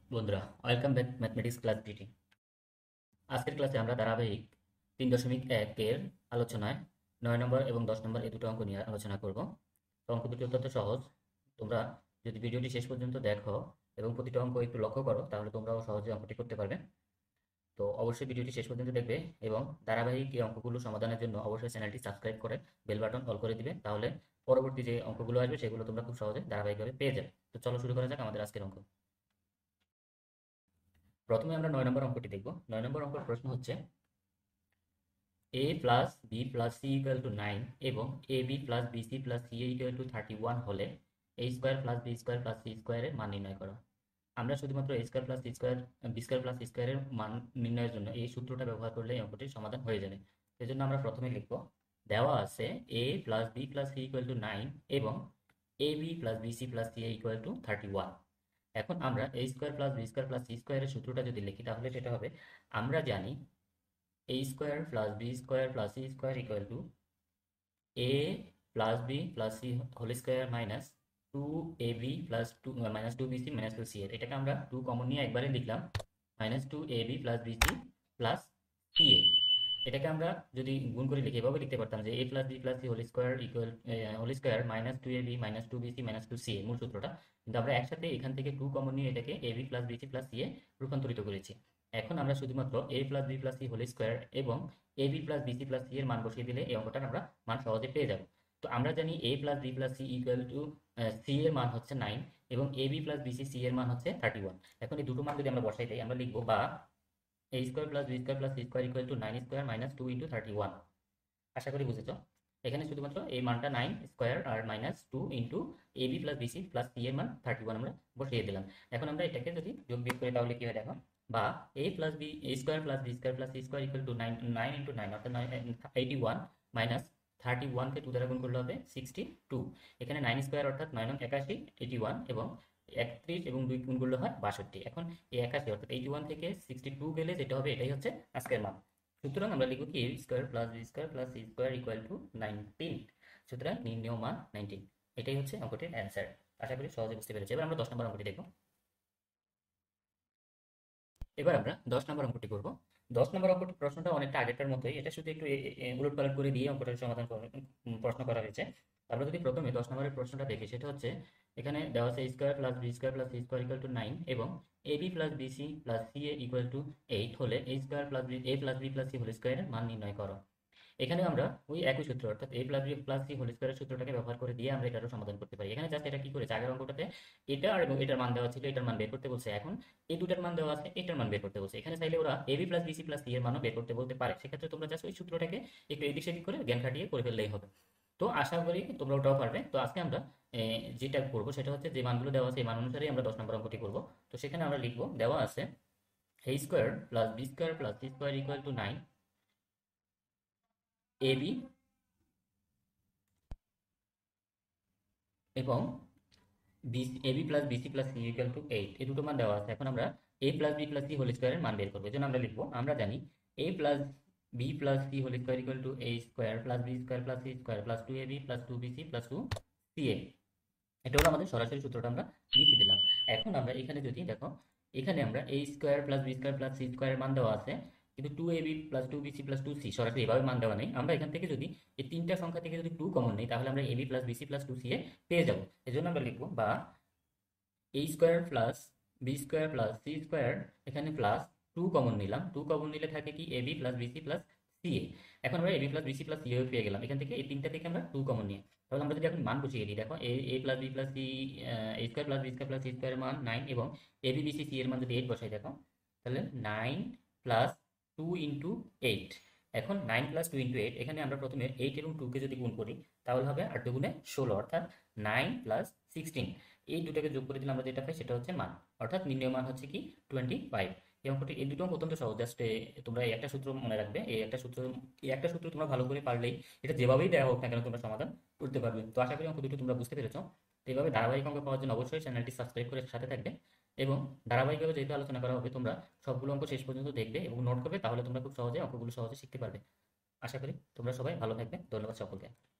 বন্ধুরা, welcome back mathematics class ডিটি। আজকের ক্লাসে আমরা ধারাবাহিক 3.1 এর আলোচনায় 9 নম্বর এবং 10 নম্বর এই দুটো অঙ্ক নিয়ে আলোচনা করব। তো অঙ্ক দুটি অত্যন্ত সহজ। তোমরা যদি ভিডিওটি শেষ পর্যন্ত দেখো এবং প্রতিটা অঙ্ক একটু লক্ষ্য করো, তাহলে তোমরাও সহজে অঙ্কটি করতে পারবে। তো অবশ্যই ভিডিওটি শেষ পর্যন্ত দেখবে এবং ধারাবাহিক এই অঙ্কগুলো সমাধানের জন্য অবশ্যই চ্যানেলটি সাবস্ক্রাইব করে বেল বাটন অল করে দিবে, তাহলে পরবর্তী যে অঙ্কগুলো আসবে সেগুলো তোমরা খুব সহজে ধারাবাহিকভাবে পেয়ে যাবে। তো চলো শুরু করা যাক আমাদের আজকের অঙ্ক। প্রথমে আমরা 9 নম্বর অঙ্কটি দেখব। 9 নম্বর অঙ্কের প্রশ্ন হচ্ছে a plus B plus C equal to 9 এবং A B plus B C plus C equal to 31 হলে a square plus B square plus C স্কোয়ারের মান নির্ণয় করো। আমরা শুধুমাত্র a square plus C square B square plus C স্কোয়ারের মান নির্ণয়ের জন্য এই সূত্রটা ব্যবহার করলে এই অঙ্কটির সমাধান হয়ে যাবে। সেজন্য আমরা প্রথমে লিখব, দেওয়া আছে a plus B plus C equal to 9 এবং A B plus B C plus C equal to 31। এখন আমরা a square plus B square plus C স্কোয়ারের সূত্রটা যদি লিখি তাহলে সেটা হবে, আমরা জানি a square plus B square plus C square equal to a plus B plus C whole square minus 2ab plus minus 2bc minus 2c এর এটাকে আমরা 2 কমন নিয়ে একবারে লিখলাম, minus 2ab plus BC plus ca। এটাকে আমরা যদি গুণ করে লিখি এভাবে লিখতে পারতাম যে a plus B plus C whole square minus 2ab minus 2bc minus 2ca মূল সূত্রটা। কিন্তু আমরা একসাথে এখান থেকে 2 কমন নিয়ে এটাকে ab plus BC plus ca রূপান্তরিত করেছি। এখন আমরা শুধুমাত্র a plus B plus C whole square এবং A B plus BC plus C এর মান বসিয়ে দিলে এই অঙ্কটার আমরা মান সহজে পেয়ে যাব। তো আমরা জানি a plus B plus C equal to C এর মান হচ্ছে 9 এবং A B plus BC C এর মান হচ্ছে 31। এখন এই দুটো মান যদি আমরা বসাই দিই আমরা লিখবো, বা a square plus B square plus C square equal to 9 square minus 2 into 31। আশা করি বুঝেছো। এখানে শুধুমাত্র এই মানটা 9 স্কোয়ার আর minus 2 into A B plus BC plus C এর মান 31 আমরা বসিয়ে দিলাম। এখন আমরা এটাকে যদি যোগ বিয়োগ করি তাহলে কি হয় দেখো, বা a plus B a square plus B square plus C square equal to 9 into 9 অর্থাৎ 81 মাইনাস 31কে 2 দ্বারা গুণ করলে হবে 62। এখানে 9 স্কোয়ার অর্থাৎ 9 নং 81, 81 এবং 31 এবং 2 গুণ করলে হয় 62। এখন এই 81 অর্থাৎ 81 থেকে 62 গেলে যেটা হবে এটাই হচ্ছে আজকের মান। সুতরাং আমরা লিখব কি a square plus B square plus C square equal to 19। সুতরাং নির্ণেয় মান 19। এটাই হচ্ছে অঙ্কটির অ্যান্সার। আশা করি সহজে বুঝতে পেরেছি। এবার আমরা 10 নম্বর অঙ্কটি দেখব। এবার আমরা 10 নম্বর অঙ্কটি করব। 10 নম্বর অঙ্কটি প্রশ্নটা অনেকটা আগেরটার মতোই, এটা শুধু একটু উলট পালট করে দিয়ে অঙ্কটার সমাধান প্রশ্ন করা হয়েছে। আমরা যদি প্রথমে 10 নম্বরের প্রশ্নটা দেখি সেটা হচ্ছে, এখানে দেওয়া আছে square plus B square plus C square equal to 9 এবং A B plus BC plus C A equal to 8 হলে A square plus B A plus B plus C whole স্কোয়ারের মান নির্ণয় করো। এখানে আমরা ওই একই সূত্র অর্থাৎ a plus B plus C whole স্কোয়ারের সূত্রটাকে ব্যবহার করে দিয়ে আমরা এটারও সমাধান করতে পারি। এখানে জাস্ট এটা কি করেছে, আগের অঙ্কটাতে এটা আর এবং এটার মান দেওয়া ছিল, এটার মান বের করতে বলছে। এখন এই দুটার মান দেওয়া আছে, এটার মান বের করতে বলছে। এখানে চাইলে ওরা a b plus BC plus C এর মানও বের করতে বলতে পারে। সেক্ষেত্রে তোমরা জাস্ট ওই সূত্রটাকে একটু এদিক সেদিক করে জ্ঞান খাটিয়ে করে ফেললেই হবে। তো আশা করি তোমরা ওটাও পারবে। তো আজকে আমরা যেটা করবো সেটা হচ্ছে যে মানগুলো দেওয়া আছে এই মান অনুসারেই আমরা 10 নম্বর অঙ্কটি করবো। তো সেখানে আমরা লিখবো, দেওয়া আছে a square plus B square plus C square equal to 9 A B এবং A B plus BC plus C equal to 8, এই দুটো মান দেওয়া আছে। এখন আমরা A plus B plus C whole স্কোয়ারের মান বের করবো। এই জন্য আমরা লিখবো, আমরা জানি A plus B plus C whole square equal to A square plus B square plus C square plus 2ab plus 2bc plus 2ca। এটা হলো আমাদের সরাসরি সূত্রটা আমরা লিখে দিলাম। এখন আমরা এখানে যদি দেখো, এখানে আমরা a square plus B square plus C স্কোয়ারের মান দেওয়া আছে, কিন্তু 2ab plus 2bc plus 2c সরাসরি এভাবে মান দেওয়া নেই। আমরা এখান থেকে যদি এই তিনটা সংখ্যা থেকে যদি 2 কমন নিই তাহলে আমরা ab plus BC plus 2ca পেয়ে যাবো। এই জন্য আমরা লিখবো, বা a square plus B square plus C square, এখানে প্লাস 2 কমন নিলাম, 2 কমন নিলে থাকে কি ab plus BC plus CA. এখন আমরা ab plus BC plus CA পেয়ে গেলাম এখান থেকে, এই তিনটা থেকে আমরা 2 কমন নিয়ে। তাহলে আমরা যদি এখন মান বসিয়ে দিই, দেখো A plus B plus C A square plus B square plus C স্কোয়ারের মান 9 এবং এ বি বিসি সি এর মান যদি 8 বসাই, দেখো তাহলে 9 প্লাস 2 ইন্টু 8। এখন 9 প্লাস 2 ইন্টু 8, এখানে আমরা প্রথমে 8 এবং 2কে যদি গুণ করি তাহলে হবে 8 দুগুণে 16 অর্থাৎ 9 প্লাস 16। এই দুটাকে যোগ করে দিলে আমরা যেটা পাই সেটা হচ্ছে মান, অর্থাৎ নির্ণয় মান হচ্ছে কি 25। এই অঙ্কটি এই দুটো অঙ্ক অত্যন্ত সহজ। জাস্ট তোমরা এই একটা সূত্র মনে রাখবে, এই একটা সূত্র তোমরা ভালো করে পারলেই এটা যেভাবেই দেওয়া হোক না কেন তোমরা সমাধান করতে পারবে। তো আশা করি অঙ্ক দুটো তোমরা বুঝতে পেরেছো। তো এইভাবে ধারাবাহিক অঙ্ক পাওয়ার জন্য অবশ্যই চ্যানেলটি সাবস্ক্রাইব করে সাথে থাকবে এবং ধারাবাহিকভাবে যেহেতু আলোচনা করা হবে তোমরা সবগুলো অঙ্ক শেষ পর্যন্ত দেখবে এবং নোট করবে, তাহলে তোমরা খুব সহজে অঙ্কগুলো সহজে শিখতে পারবে। আশা করি তোমরা সবাই ভালো থাকবে। ধন্যবাদ সকলকে।